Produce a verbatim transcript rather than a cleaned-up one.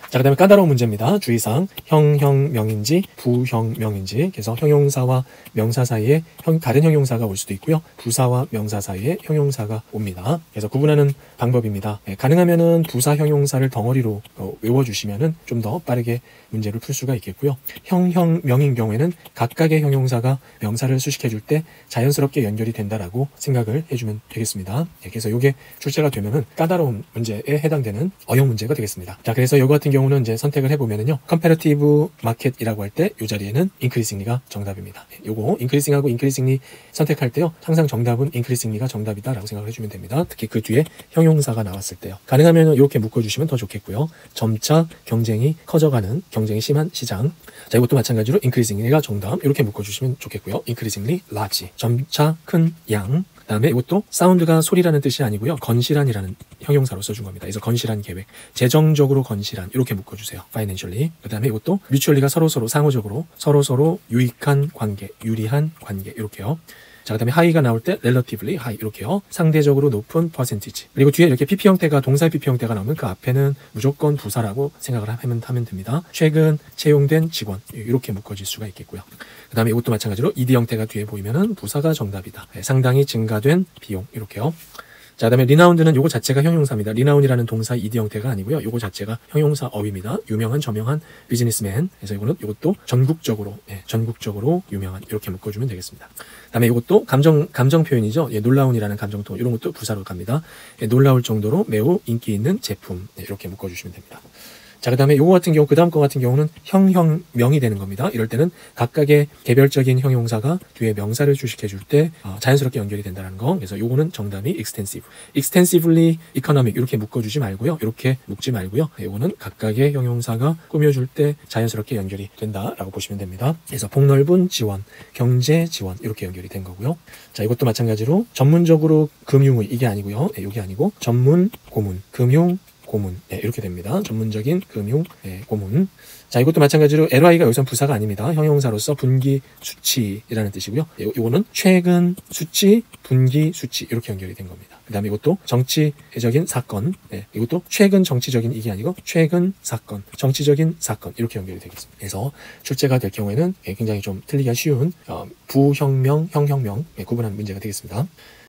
자, 그 다음에 까다로운 문제입니다. 주의사항. 형형명인지 부형명인지. 그래서 형용사와 명사 사이에 형, 다른 형용사가 올 수도 있고요. 부사와 명사 사이에 형용사가 옵니다. 그래서 구분하는 방법입니다. 예, 가능하면은 부사 형용사를 덩어리로 어, 외워주시면은 좀 더 빠르게 문제를 풀 수가 있겠고요. 형형명인 경우에는 각각의 형용사가 명사를 수식해줄 때 자연스럽게 연결이 된다라고 생각을 해주면 되겠습니다. 예, 그래서 이게 출제가 되면은 까다로운 문제에 해당되는 어용 문제가 되겠습니다. 자, 그래서 이거 같은 경우는 이제 선택을 해보면은요, 컴패러티브 마켓이라고 할 때 이 자리에는 increasingly가 정답입니다. 예, 요거 increasing하고 increasingly 선택할 때요, 항상 정답은 increasingly가 정답이다라고 생각을 해주면 됩니다. 특히 그 뒤에 형용사가 나왔을 때요. 가능하면 이렇게 묶어주시면 더 좋겠고요. 점차 경쟁이 커져가는, 경쟁이 심한 시장. 자, 이것도 마찬가지로 increasingly가 정답, 이렇게 묶어주시면 좋겠고요. increasingly large, 점차 큰 양. 그 다음에 이것도 사운드가 소리라는 뜻이 아니고요, 건실한이라는 형용사로 써준 겁니다. 그래서 건실한 계획, 재정적으로 건실한, 이렇게 묶어주세요. financially. 그 다음에 이것도 mutually가 서로서로 상호적으로 서로서로 유익한 관계, 유리한 관계, 이렇게요. 자, 그 다음에 high가 나올 때 relatively high, 이렇게요. 상대적으로 높은 percentage. 그리고 뒤에 이렇게 피피 형태가, 동사의 피피 형태가 나오면 그 앞에는 무조건 부사라고 생각을 하면, 하면 됩니다. 최근 채용된 직원, 이렇게 묶어질 수가 있겠고요. 그 다음에 이것도 마찬가지로 ed 형태가 뒤에 보이면은 부사가 정답이다. 네, 상당히 증가된 비용, 이렇게요. 자, 그 다음에 리나운드는 요거 자체가 형용사입니다. 리나운이라는 동사 ed 형태가 아니고요, 요거 자체가 형용사 어휘입니다. 유명한, 저명한 비즈니스맨. 그래서 이거는 이것도 전국적으로, 예, 전국적으로 유명한, 이렇게 묶어주면 되겠습니다. 그 다음에 이것도 감정, 감정 표현이죠. 예, 놀라운이라는 감정통, 이런 것도 부사로 갑니다. 예, 놀라울 정도로 매우 인기 있는 제품, 예, 이렇게 묶어주시면 됩니다. 자, 그 다음에 요거 같은 경우, 그 다음 거 같은 경우는 형형명이 되는 겁니다. 이럴 때는 각각의 개별적인 형용사가 뒤에 명사를 주식해줄 때 어, 자연스럽게 연결이 된다는 거. 그래서 요거는 정답이 extensive. extensively economic, 이렇게 묶어주지 말고요. 이렇게 묶지 말고요. 요거는 각각의 형용사가 꾸며줄 때 자연스럽게 연결이 된다라고 보시면 됩니다. 그래서 폭넓은 지원, 경제 지원, 이렇게 연결이 된 거고요. 자, 이것도 마찬가지로 전문적으로 금융의, 이게 아니고요. 네, 이게 아니고 전문 고문, 금융 고문, 네, 이렇게 됩니다. 전문적인 금융, 네, 고문. 자, 이것도 마찬가지로 ely가 여기선 부사가 아닙니다. 형용사로서 분기 수치라는 뜻이고요. 이거는 최근 수치, 분기 수치, 이렇게 연결이 된 겁니다. 그 다음에 이것도 정치적인 사건, 네, 이것도 최근 정치적인, 이게 아니고 최근 사건, 정치적인 사건, 이렇게 연결이 되겠습니다. 그래서 출제가 될 경우에는 굉장히 좀 틀리기가 쉬운 어, 부형명, 형형명, 네, 구분하는 문제가 되겠습니다.